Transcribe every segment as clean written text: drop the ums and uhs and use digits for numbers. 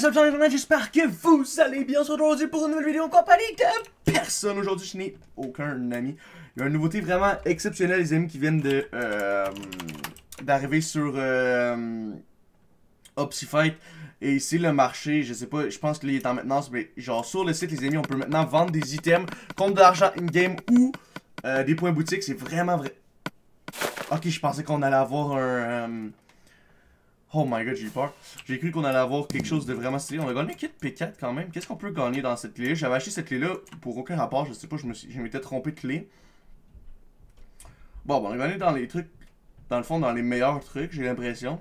réception internet, j'espère que vous allez bien. On se retrouve aujourd'hui pour une nouvelle vidéo en compagnie de personne. Aujourd'hui, je n'ai aucun ami. Il y a une nouveauté vraiment exceptionnelle, les amis, qui viennent de d'arriver sur Opsifight. Et ici, le marché, je sais pas, je pense qu'il est en maintenance, mais genre sur le site, les amis, on peut maintenant vendre des items contre de l'argent in-game ou des points boutiques. C'est vraiment vrai. Ok, je pensais qu'on allait avoir un... Oh my god, j'ai eu peur. J'ai cru qu'on allait avoir quelque chose de vraiment stylé. On a gagné un kit P4 quand même. Qu'est-ce qu'on peut gagner dans cette clé-là? J'avais acheté cette clé-là pour aucun rapport. Je sais pas, je m'étais trompé de clé. Bon, on a gagné dans les trucs, dans le fond, dans les meilleurs trucs, j'ai l'impression.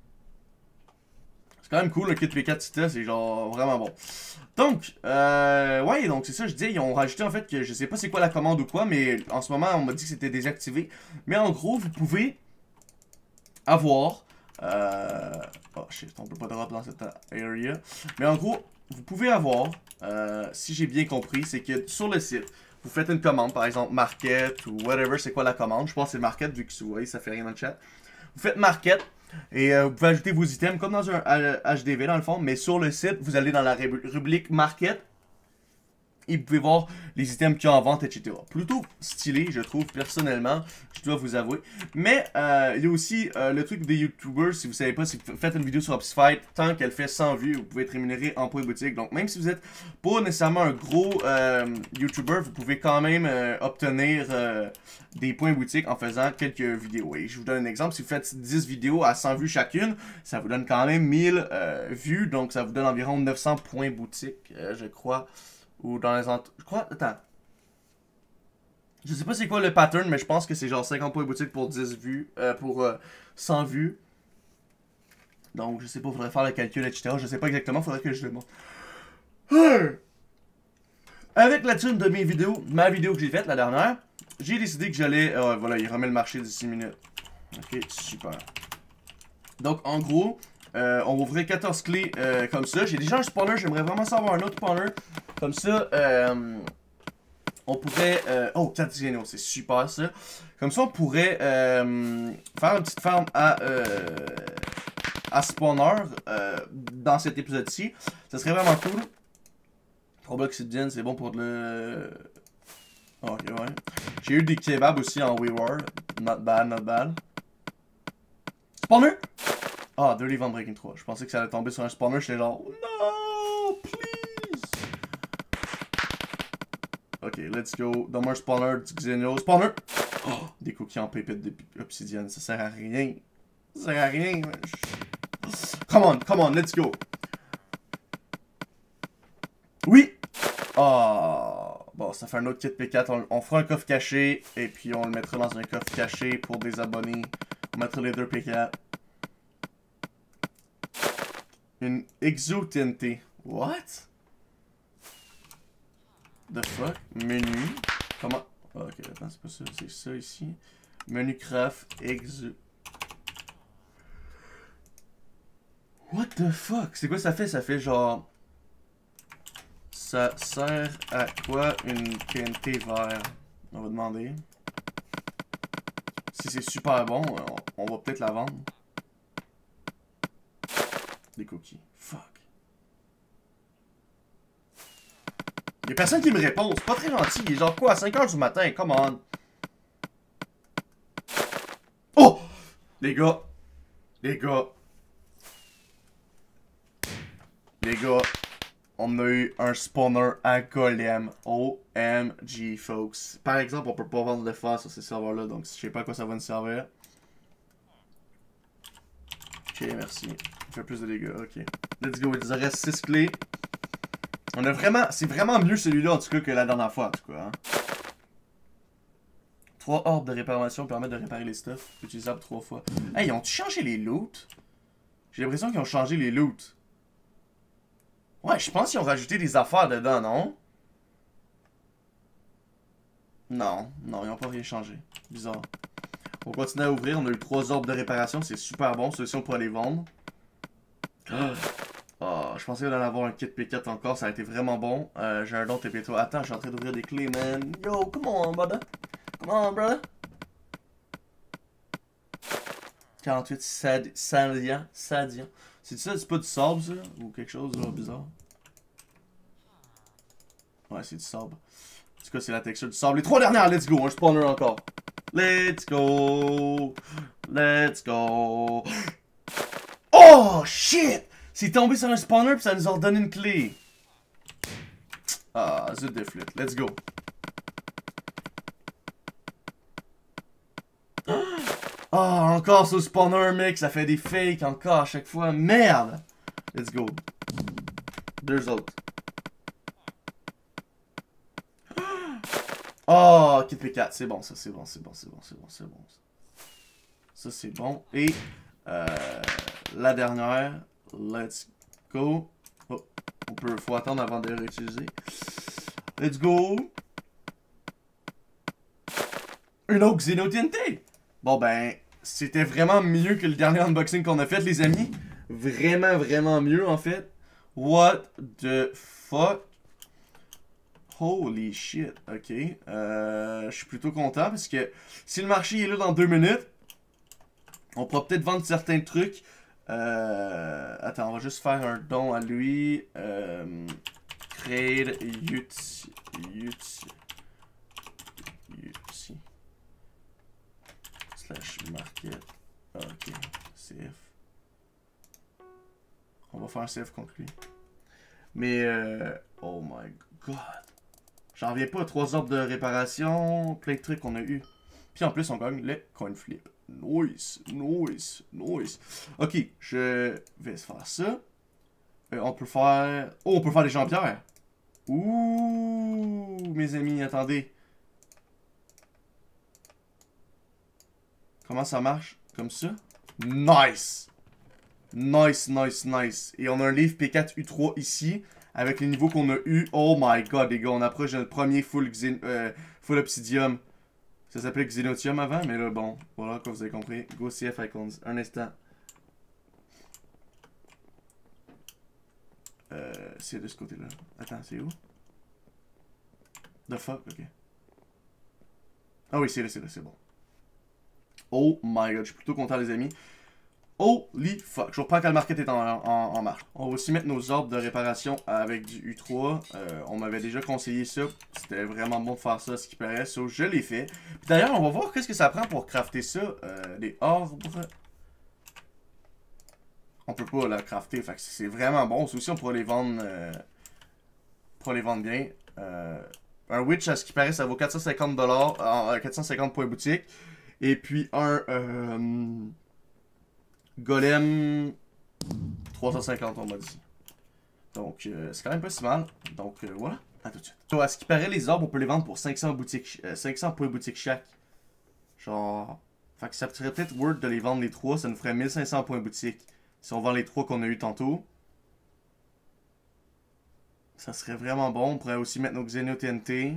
C'est quand même cool, le kit P4 Tita, c'est genre vraiment bon. Donc, ouais, donc c'est ça, je dis, ils ont rajouté en fait que je sais pas c'est quoi la commande ou quoi, mais en ce moment, on m'a dit que c'était désactivé. Mais en gros, vous pouvez avoir... Oh shit, on peut pas drop dans cette area. Mais en gros, vous pouvez avoir, si j'ai bien compris, c'est que sur le site, vous faites une commande, par exemple Market ou whatever, c'est quoi la commande. Je pense que c'est Market vu que vous voyez, ça fait rien dans le chat. Vous faites Market et vous pouvez ajouter vos items comme dans un HDV dans le fond, mais sur le site, vous allez dans la rubrique Market. Et vous pouvez voir les items qu'il y a en vente, etc. Plutôt stylé, je trouve, personnellement, je dois vous avouer. Mais il y a aussi le truc des YouTubers, si vous savez pas, si vous faites une vidéo sur Opsifight, tant qu'elle fait 100 vues, vous pouvez être rémunéré en points boutique. Donc même si vous êtes pas nécessairement un gros YouTuber, vous pouvez quand même obtenir des points boutique en faisant quelques vidéos. Et je vous donne un exemple, si vous faites 10 vidéos à 100 vues chacune, ça vous donne quand même 1000 vues, donc ça vous donne environ 900 points boutique, je crois. Ou dans les je crois... Attends. Je sais pas c'est quoi le pattern, mais je pense que c'est genre 50 points boutique pour 10 vues. Pour 100 vues. Donc, je sais pas, faudrait faire le calcul, etc. Je sais pas exactement, faudrait que je demande. Avec la thune de mes vidéos, ma vidéo que j'ai faite la dernière, j'ai décidé que j'allais... voilà, il remet le marché d'ici 6 minutes. Ok, super. Donc, en gros... on va ouvrir 14 clés comme ça. J'ai déjà un spawner, j'aimerais vraiment savoir un autre spawner. Comme ça, on pourrait... oh, 4 géniaux, c'est super ça. Comme ça, on pourrait faire une petite farm à spawner dans cet épisode-ci. Ça serait vraiment cool. 3 blocs obsidienne, c'est bon pour le... Ok, ouais. J'ai eu des kebabs aussi en Wayward. Not bad, not bad. Spawner! Ah, Dirty Van Breaking 3. Je pensais que ça allait tomber sur un spawner. J'étais genre, no, please. Ok, let's go. Donne-moi un spawner du Xenio. Spawner! Oh, des cookies en pépite d'obsidienne. Ça sert à rien. Ça sert à rien. Come on, let's go. Oui! Ah, bon, ça fait un autre kit P4. On fera un coffre caché. Et puis on le mettra dans un coffre caché pour des abonnés. On mettra les deux P4. Une Exo TNT. What? The fuck? Menu. Comment? Oh, ok, attends, c'est pas ça. C'est ça ici. Menu craft. Exo. What the fuck? C'est quoi ça fait? Ça fait genre... Ça sert à quoi une TNT vert? On va demander. Si c'est super bon, on va peut-être la vendre. Des cookies. Fuck. Y'a personne qui me répond. C'est pas très gentil. Il est genre quoi à 5 h du matin? Come on. Oh! Les gars. Les gars. Les gars. On a eu un spawner à golem. OMG, folks. Par exemple, on peut pas vendre de phare sur ces serveurs-là. Donc, je sais pas à quoi ça va nous servir. Ok, merci. Fait plus de dégâts, ok. Let's go, il nous reste 6 clés. On a vraiment... C'est vraiment mieux celui-là en tout cas que la dernière fois en tout cas. Hein. 3 orbes de réparation permettent de réparer les stuffs. Utilisables 3 fois. Hey, ils ont-tu changé les loots? J'ai l'impression qu'ils ont changé les loots. Ouais, je pense qu'ils ont rajouté des affaires dedans, non? Non, non, ils ont pas rien changé. Bizarre. On continue à ouvrir, on a eu 3 orbes de réparation, c'est super bon. Ceux-ci on pourra les vendre. Oh, je pensais qu'on allait avoir un kit P4 encore, ça a été vraiment bon. J'ai un don TP3. Attends, je suis en train d'ouvrir des clés, man. Yo, come on, brother. Come on, brother. 48 Sadian. C'est ça, c'est pas du sable ça? Ou quelque chose de bizarre? Ouais, c'est du sable. En tout cas, c'est la texture du sable. Les 3 dernières, let's go, un spawner encore. Let's go! Let's go! Oh shit! C'est tombé sur un spawner pis ça nous a redonné une clé. Ah, zut de flûte. Let's go. Ah, encore ce spawner, mec. Ça fait des fakes encore à chaque fois. Merde! Let's go. 2 autres. Oh, kit P4. C'est bon, ça. C'est bon, c'est bon, c'est bon, c'est bon, c'est bon. Ça, c'est bon. Et la dernière. Let's go. Oh, faut attendre avant de réutiliser. Let's go. Une autre Xeno TNT. Bon ben, c'était vraiment mieux que le dernier unboxing qu'on a fait, les amis. Vraiment, vraiment mieux, en fait. What the fuck? Holy shit. Ok. Je suis plutôt content parce que si le marché est là dans 2 minutes, on pourra peut-être vendre certains trucs. Attends, on va juste faire un don à lui. Trade Uti. Slash market. Ok. CF. On va faire un CF contre lui. Mais, oh my god. J'en reviens pas. 3 ordres de réparation. Plein de trucs qu'on a eu. Puis en plus, on gagne le coin flip. Nice, nice, nice. Ok, je vais faire ça. On peut faire... Oh, on peut faire des Jean-Pierre. Ouh, mes amis, attendez. Comment ça marche? Comme ça? Nice! Nice, nice, nice. Et on a un livre P4 U3 ici. Avec les niveaux qu'on a eu. Oh my god, les gars, on approche de notre premier full Obsidium. Ça s'appelait Xenotium avant, mais là, bon, voilà, comme vous avez compris. Go CF Icons. Un instant. C'est de ce côté-là. Attends, c'est où? The fuck, ok. Ah oui, c'est là, c'est bon. Oh my god, je suis plutôt content, les amis. Holy fuck. Je reprends quand le market est en marche. On va aussi mettre nos ordres de réparation avec du U3. On m'avait déjà conseillé ça. C'était vraiment bon de faire ça, ce qui paraît. So, je l'ai fait. D'ailleurs, on va voir qu'est-ce que ça prend pour crafter ça. Les ordres. On peut pas la crafter. Fait que c'est vraiment bon. Ça aussi, on pourra les vendre. Bien. Un Witch, à ce qui paraît, ça vaut 450$. 450 points boutique. Et puis un Golem 350, on m'a dit. Donc, c'est quand même pas si mal. Donc, voilà. À tout de suite. So, à ce qui paraît, les orbes, on peut les vendre pour 500 points boutique chaque. Genre... Fait que ça serait peut-être worth de les vendre les 3. Ça nous ferait 1500 points boutique. Si on vend les 3 qu'on a eu tantôt. Ça serait vraiment bon. On pourrait aussi mettre nos Xeno TNT.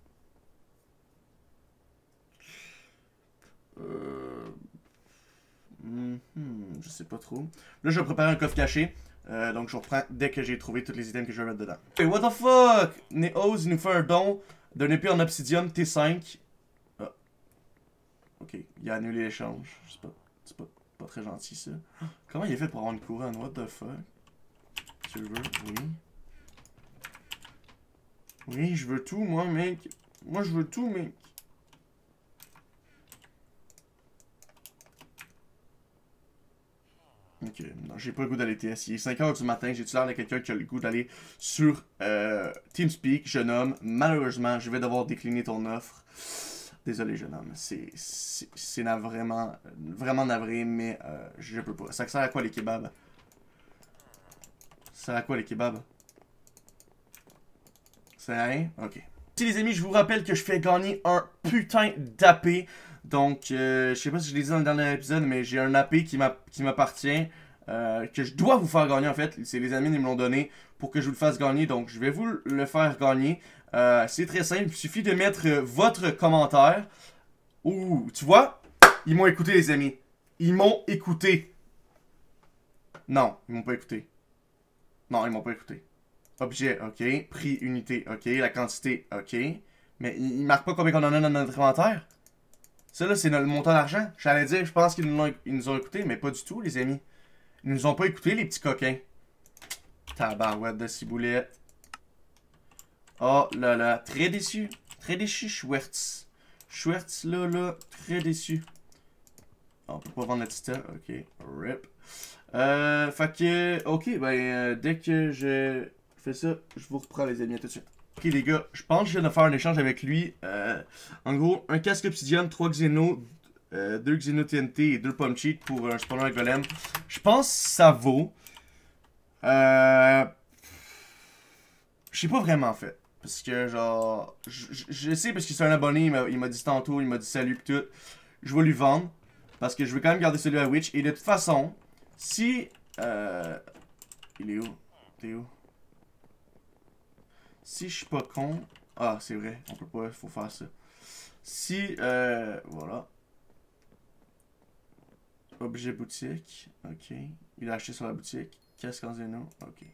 Je sais pas trop. Là, je vais préparer un coffre caché. Donc, je reprends dès que j'ai trouvé tous les items que je vais mettre dedans. Hey, what the fuck? Neos, il nous fait un don d'un épée en obsidium T5. Ah. Ok, il a annulé l'échange. C'est pas très gentil, ça. Comment il est fait pour avoir une couronne? What the fuck? Tu le veux? Oui. Oui, je veux tout, moi, mec. Moi, je veux tout, mec. Ok, non, j'ai pas le goût d'aller TS. Il est 5h du matin, j'ai-tu l'air de quelqu'un qui a le goût d'aller sur TeamSpeak, jeune homme. Malheureusement, je vais devoir décliner ton offre. Désolé, jeune homme. C'est vraiment, vraiment navré, mais je peux pas. Ça sert à quoi les kebabs? Ça sert à quoi les kebabs? Ça sert à rien? Ok. Si les amis, je vous rappelle que je fais gagner un putain d'AP. Donc, je sais pas si je l'ai dit dans le dernier épisode, mais j'ai un AP qui m'appartient, que je dois vous faire gagner en fait. C'est les amis qui me l'ont donné pour que je vous le fasse gagner. Donc, je vais vous le faire gagner. C'est très simple, il suffit de mettre votre commentaire. Ouh, tu vois, ils m'ont écouté les amis. Ils m'ont écouté. Non, ils m'ont pas écouté. Non, ils m'ont pas écouté. Objet, ok. Prix, unité, ok. La quantité, ok. Mais ils marquent pas combien qu'on en a dans notre inventaire. Ça là, c'est le montant d'argent. J'allais dire, je pense qu'ils nous ont écoutés, mais pas du tout, les amis. Ils nous ont pas écoutés, les petits coquins. Tabarouette de ciboulette. Oh là là, très déçu. Très déçu, Schwertz. Schwertz, là, très déçu. On peut pas vendre la petite. Ok, rip. Fait que, ok, ben, dès que je fais ça, je vous reprends les amis, à tout de suite. Ok les gars, je pense que je viens de faire un échange avec lui. En gros, un casque obsidian, 3 xénos, 2 xénos TNT et 2 pommes cheat pour un spawner golem. Je pense que ça vaut. Je sais pas vraiment en fait. Parce que genre, je sais parce que c'est un abonné, il m'a dit tantôt, il m'a dit salut pis tout. Je vais lui vendre. Parce que je veux quand même garder celui à Witch. Et de toute façon, si... il est où? T'es où? Si je suis pas con... Ah, c'est vrai. On peut pas, faut faire ça. Si, voilà. Objet boutique. Ok. Il a acheté sur la boutique. Casque en zéno. Ok.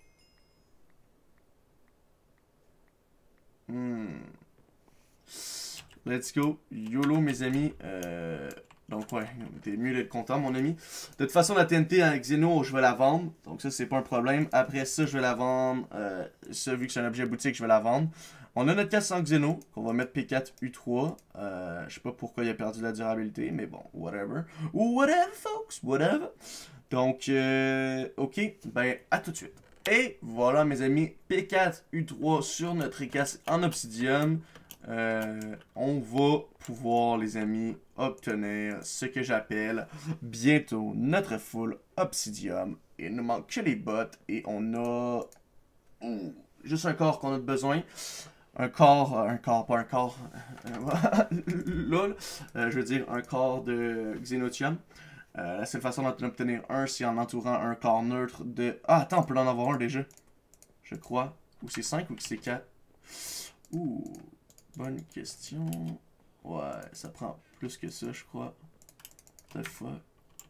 Let's go. YOLO, mes amis. Donc, ouais, t'es mieux d'être content, mon ami. De toute façon, la TNT avec Xeno, je vais la vendre. Donc, ça, c'est pas un problème. Après ça, je vais la vendre. Ça, vu que c'est un objet boutique, je vais la vendre. On a notre casque en Xeno, qu'on va mettre P4 U3. Je sais pas pourquoi il a perdu la durabilité, mais bon, whatever. Whatever, folks, whatever. Donc, ok, ben, à tout de suite. Et voilà, mes amis, P4 U3 sur notre casque en obsidium. On va pouvoir, les amis, obtenir ce que j'appelle bientôt notre full obsidium. Et il nous manque que les bottes et on a juste un corps qu'on a besoin. Un corps, pas un corps, lol, je veux dire un corps de Xenotium. La seule façon d'en obtenir un, c'est en entourant un corps neutre de... Ah, attends, on peut en avoir un déjà, je crois. Ou c'est 5 ou c'est 4. Ouh, bonne question. Ouais, ça prend plus que ça, je crois. The fuck.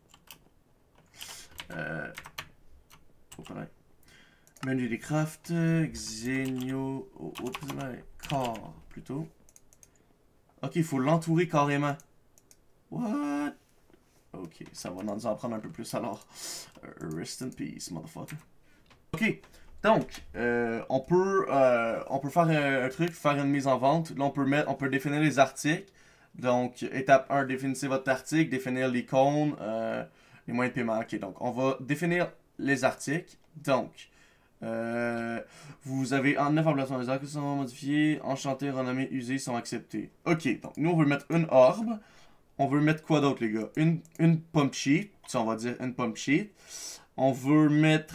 Menu des crafts, Xenio, corps, plutôt. Ok, il faut l'entourer carrément. What? Ok, ça va nous en prendre un peu plus alors. Rest in peace, motherfucker. Ok, donc, on peut faire un truc, faire une mise en vente. Là, on peut définir les articles. Donc, étape 1, définissez votre article, définir l'icône, les moyens de paiement. Ok, donc, on va définir les articles. Donc, vous avez 9 emplacements des arcs qui sont modifiés, enchantés, renommés, usés sont acceptés. Ok, donc nous on veut mettre une orbe. On veut mettre quoi d'autre les gars? Une pump sheet, ça on va dire une pump sheet. On veut mettre...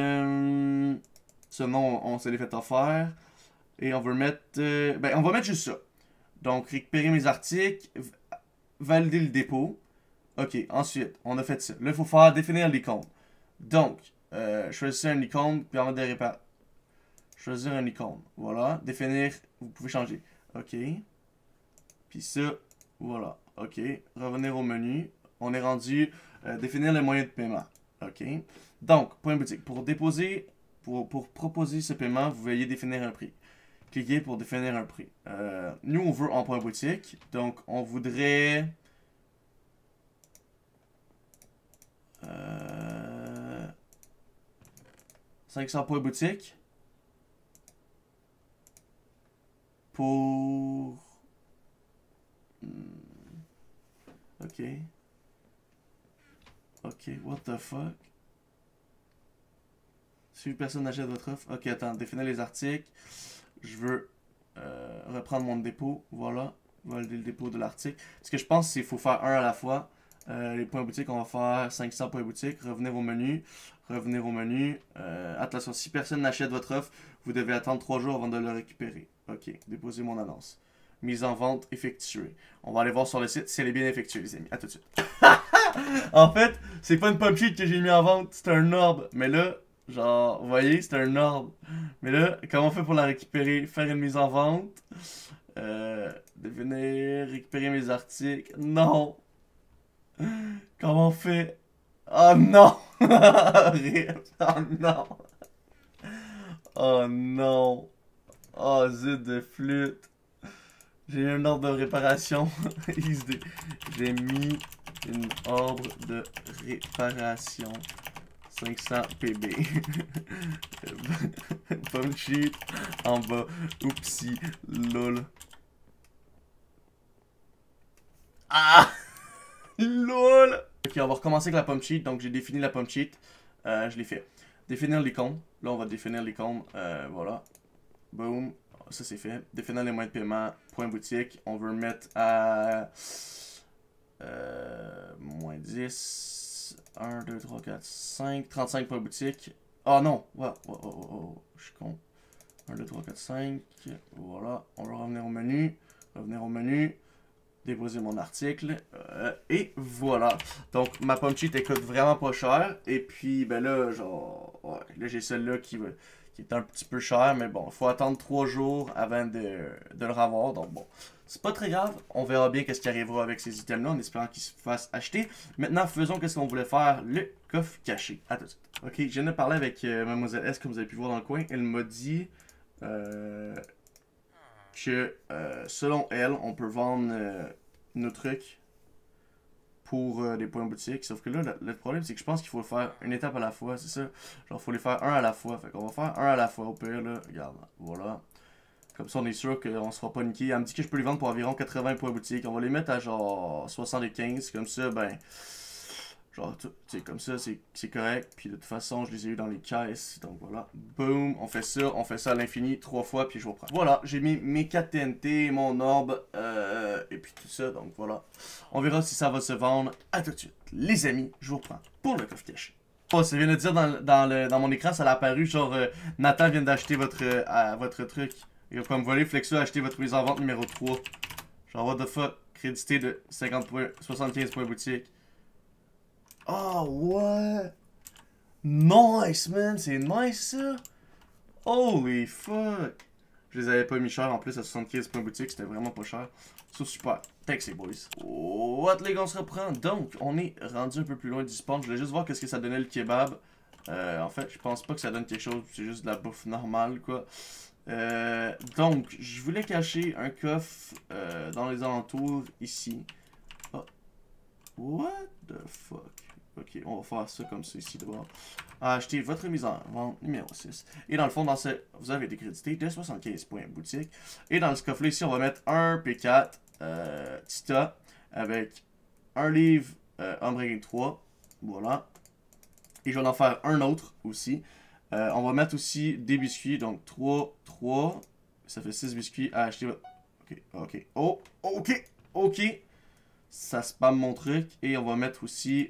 ce nom on s'est les fait offert. Et on veut mettre... ben on va mettre juste ça. Donc récupérer mes articles, valider le dépôt. Ok, ensuite on a fait ça. Là il faut faire définir l'icône. Donc... choisissez un icône, permettre de réparer. Choisir un icône. Voilà. Définir. Vous pouvez changer. OK. Puis ça. Voilà. OK. Revenir au menu. On est rendu. Définir les moyens de paiement. OK. Donc, point boutique. Pour déposer. Pour proposer ce paiement, vous veuillez définir un prix. Cliquez pour définir un prix. Nous, on veut en point boutique. Donc, on voudrait. 500 points boutique. Pour... Ok. Ok, what the fuck? Si personne n'achète votre offre. Ok, attends, définir les articles. Je veux reprendre mon dépôt. Voilà. Valider le dépôt de l'article. Ce que je pense, c'est qu'il faut faire un à la fois. Les points boutiques, on va faire 500 points boutiques. Revenir au menu. Revenir au menu. Attention, si personne n'achète votre offre, vous devez attendre 3 jours avant de le récupérer. Ok, déposer mon annonce. Mise en vente effectuée. On va aller voir sur le site si elle est bien effectuée, les amis. À tout de suite. En fait, c'est pas une pump sheet que j'ai mis en vente, c'est un orbe. Mais là, genre, vous voyez, c'est un orbe. Mais là, comment on fait pour la récupérer? Faire une mise en vente. Devenir, récupérer mes articles. Non. Comment on fait? Oh non! Oh non! Oh non! Oh zut de flûte! J'ai eu un ordre de réparation. J'ai mis une ordre de réparation. 500 PB. Pump sheet en bas. Oupsie, lol. Ah! LOL! Ok, on va recommencer avec la pump sheet. Donc, j'ai défini la pump sheet. Je l'ai fait. Définir l'icône. Là, on va définir l'icône. Voilà. Boom. Ça, c'est fait. Définir les moyens de paiement. Point boutique. On veut le mettre à... moins 10. 1, 2, 3, 4, 5. 35 points boutique. Ah non! Je suis con. 1, 2, 3, 4, 5. Voilà. On va revenir au menu. Revenir au menu. Déposer mon article. Et voilà. Donc, ma pump sheet, elle coûte vraiment pas cher. Et puis, ben là, genre... Ouais, là, j'ai celle-là qui est un petit peu chère. Mais bon, il faut attendre 3 jours avant de le revoir. Donc, bon, c'est pas très grave. On verra bien qu'est-ce qui arrivera avec ces items-là en espérant qu'ils se fassent acheter. Maintenant, faisons qu'est-ce qu'on voulait faire. Le coffre caché. À tout de suite. Ok, je viens de parler avec Mademoiselle S, comme vous avez pu voir dans le coin. Elle m'a dit... que selon elle, on peut vendre nos trucs pour des points boutique. Sauf que là, le problème, c'est que je pense qu'il faut le faire une étape à la fois, c'est ça. Genre, il faut les faire un à la fois. Fait qu'on va faire un à la fois au pire, là. Regarde, voilà. Comme ça, on est sûr qu'on se fera pas niquer. Elle me dit que je peux les vendre pour environ 80 points boutique. On va les mettre à genre 75. Comme ça, ben... Genre, tu sais, comme ça, c'est correct. Puis de toute façon, je les ai eu dans les caisses. Donc voilà. Boom. On fait ça à l'infini 3 fois. Puis je reprends. Voilà, j'ai mis mes 4 TNT, mon orbe. Et puis tout ça. Donc voilà. On verra si ça va se vendre. À tout de suite. Les amis, je vous reprends pour le coffre caché. Oh, ça vient de dire dans mon écran, ça l'a apparu. Genre, Nathan vient d'acheter votre truc. Il va me voler. Flexo a acheté votre mise en vente numéro 3. Genre, what the fuck. Crédité de 50 points, 75 points boutique. Oh, ouais. Nice, man. C'est nice, ça. Holy fuck. Je les avais pas mis cher en plus à 75 points boutique. C'était vraiment pas cher. C'est super. Thanks, les boys. What, les gars, on se reprend. Donc, on est rendu un peu plus loin du spawn. Je voulais juste voir qu'est-ce que ça donnait le kebab. En fait, je pense pas que ça donne quelque chose. C'est juste de la bouffe normale, quoi. Donc, je voulais cacher un coffre dans les alentours ici. Oh. What the fuck? Ok, on va faire ça comme ça ici d'abord. Achetez votre mise en vente numéro 6. Et dans le fond, vous avez des crédités de 75 points boutique. Et dans ce coffre-là ici, on va mettre un P4 Tita avec un livre Unbreaking 3. Voilà. Et je vais en faire un autre aussi. On va mettre aussi des biscuits. Donc 3. Ça fait 6 biscuits à acheter. Ok. Oh, ok. Ça spam mon truc. Et on va mettre aussi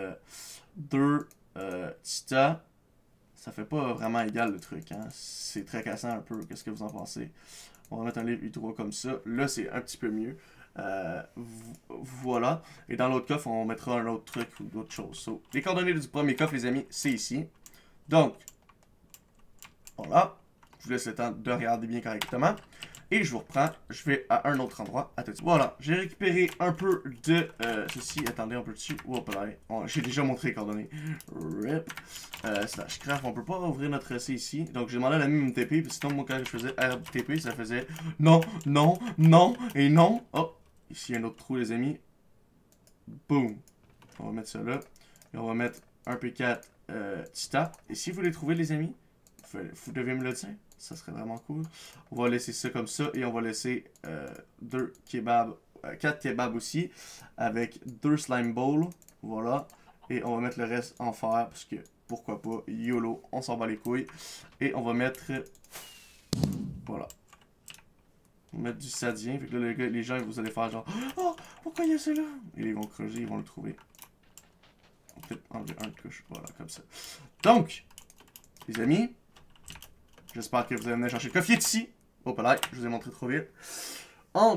2 Tita. Ça fait pas vraiment égal le truc. Hein? C'est très cassant un peu. Qu'est-ce que vous en pensez? On va mettre un livre U3 comme ça. Là, c'est un petit peu mieux. Voilà. Et dans l'autre coffre, on mettra un autre truc ou d'autres choses. So, les coordonnées du premier coffre, les amis, c'est ici. Donc, voilà. Je vous laisse le temps de regarder bien correctement. Et je vous reprends. Je vais à un autre endroit. À tout de suite. Voilà. J'ai récupéré un peu de ceci. Attendez, on peut dessus. J'ai déjà montré les coordonnées. RIP. Slash craft. On peut pas ouvrir notre essai ici. Donc j'ai demandé à l'ami de me TP. Puis sinon, moi, quand je faisais RTP, ça faisait non et non. Oh. Ici, un autre trou, les amis. Boom. On va mettre ça là. Et on va mettre un P4 Tita. Et si vous les trouvez, les amis, vous devez me le dire. Ça serait vraiment cool. On va laisser ça comme ça. Et on va laisser 4 kebabs aussi. Avec 2 slime bowls. Voilà. Et on va mettre le reste en fer. Parce que, pourquoi pas, YOLO. On s'en bat les couilles. Et on va mettre... Voilà. On va mettre du sadien. Fait que là, les gens, vous allez faire genre... Oh, pourquoi il y a ça là? Et ils vont creuser, ils vont le trouver. On va peut-être enlever un de couche. Voilà, comme ça. Donc, les amis... J'espère que vous allez venir chercher le coffre. Ici. Hop là, je vous ai montré trop vite. En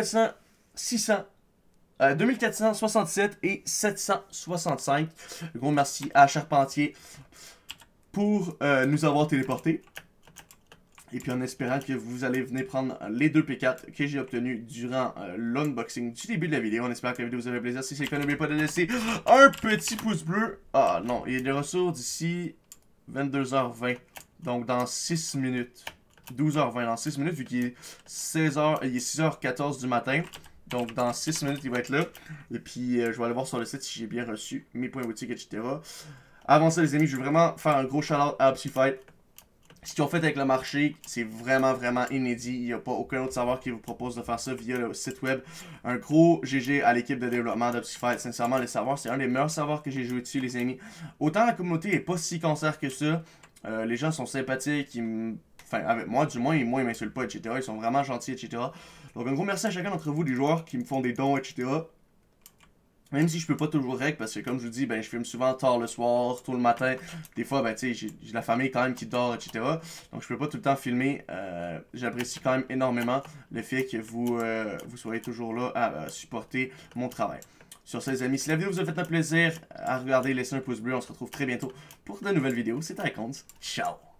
2467 et 765. Gros merci à Charpentier pour nous avoir téléporté. Et puis en espérant que vous allez venir prendre les 2 P4 que j'ai obtenus durant l'unboxing du début de la vidéo. On espère que la vidéo vous a fait plaisir. Si c'est le cas, n'oubliez pas de laisser un petit pouce bleu. Ah non, il y a des ressources d'ici 22h20. Donc dans 6 minutes. 12h20 dans 6 minutes vu qu'il est 6h14 du matin. Donc dans 6 minutes il va être là. Et puis je vais aller voir sur le site si j'ai bien reçu mes points boutiques, etc. Avant ça, les amis, je veux vraiment faire un gros shout-out à OptiFight. Ce qu'ils ont fait avec le marché, c'est vraiment, vraiment inédit. Il n'y a pas aucun autre serveur qui vous propose de faire ça via le site web. Un gros GG à l'équipe de développement d'OptiFight. Sincèrement, le serveur, c'est un des meilleurs serveurs que j'ai joué dessus, les amis. Autant la communauté n'est pas si cancer que ça. Les gens sont sympathiques. Enfin, avec moi, du moins, ils m'insultent pas, etc. Ils sont vraiment gentils, etc. Donc, un gros merci à chacun d'entre vous, des joueurs qui me font des dons, etc. Même si je peux pas toujours rec, parce que comme je vous dis, ben je filme souvent tard le soir, tôt le matin. Des fois, ben tu sais, j'ai la famille quand même qui dort, etc. Donc je peux pas tout le temps filmer. J'apprécie quand même énormément le fait que vous soyez toujours là à supporter mon travail. Sur ce, les amis, si la vidéo vous a fait un plaisir à regarder, laissez un pouce bleu. On se retrouve très bientôt pour de nouvelles vidéos. C'était Icons. Ciao!